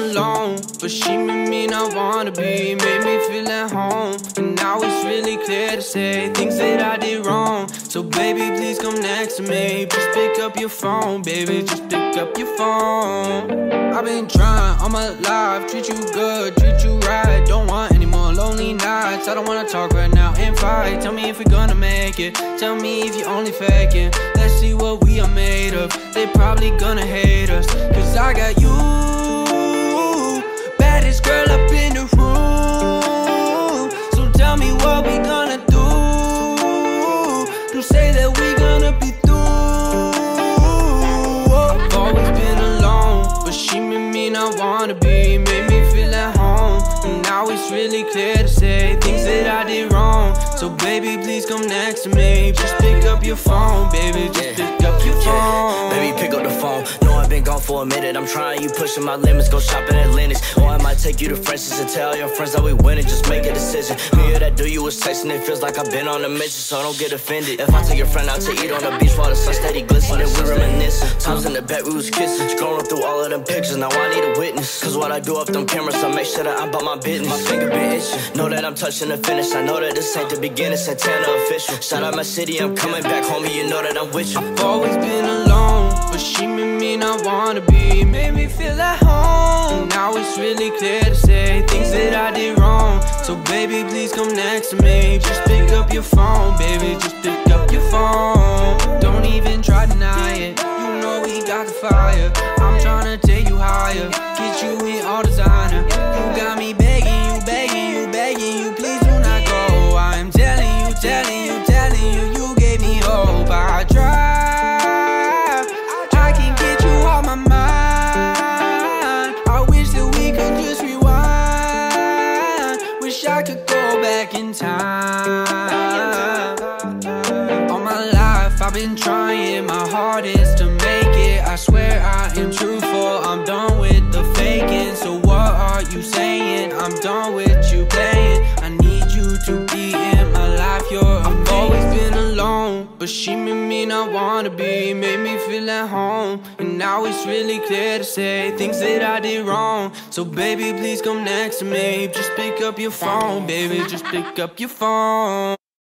alone, but she made me not wanna be. Made me feel at home, and now it's really clear to say things that I did wrong. So baby, please come next to me. Just pick up your phone, baby, just pick up your phone. I've been trying all my life, treat you good, treat you right. Don't want any more lonely nights. I don't wanna talk right now and fight. Tell me if we're gonna make it, tell me if you're only faking. Let's see what we are made of. They probably gonna hate us, cause I got you, baddest girl up in the room. So tell me what we gonna do. You say that we gonna be through. I've always been alone, but she made me not wanna be. Made me feel at home, and now it's really clear to say things that I did wrong. So baby, please come next to me. Just pick up your phone, baby, just pick up your phone. Baby, pick up the phone. No, I've been gone for a minute. I'm trying, you pushing my limits. Go shopping at Lennox, or I might take you to French's and tell your friends that we winning. Just make a decision. Me or that dude you was texting, it feels like I've been on a mission, so don't get offended if I take your friend out to eat on the beach while the sun steady glistening. We reminiscing times in the bed we was kissing, scrolling through all of them pictures. Now I need a witness, cause what I do off them cameras, I make sure that I'm about my business. My finger been itching, know that I'm touching the finish. I know that this ain't the beginning, Santana official. Shout out my city, I'm coming back, homie, you know that I'm with you. I've always been alone, but she made me not wanna be. Made me feel at home, now it's really clear to say things that I did wrong. So baby, please come next to me. Just pick up your phone, baby, just pick up your phone. Don't even try to deny it, you know we got the fire. I'm tryna take you higher, get you in all designer. You got me begging you, begging you, begging you, please do not go. I am telling you, telling you, telling you, you gave me hope. I tried, I can't get you off my mind. I wish that we could just rewind. Wish I could go back in time. All my life I've been trying my hardest to make it. I swear I am truthful, I'm done with the faking. So what are you saying? I'm done with you playing. I need you to be in my life, I've always been alone, but she made me not wanna be. Made me feel at home, and now it's really clear to say things that I did wrong. So baby, please come next to me. Just pick up your phone, baby, just pick up your phone.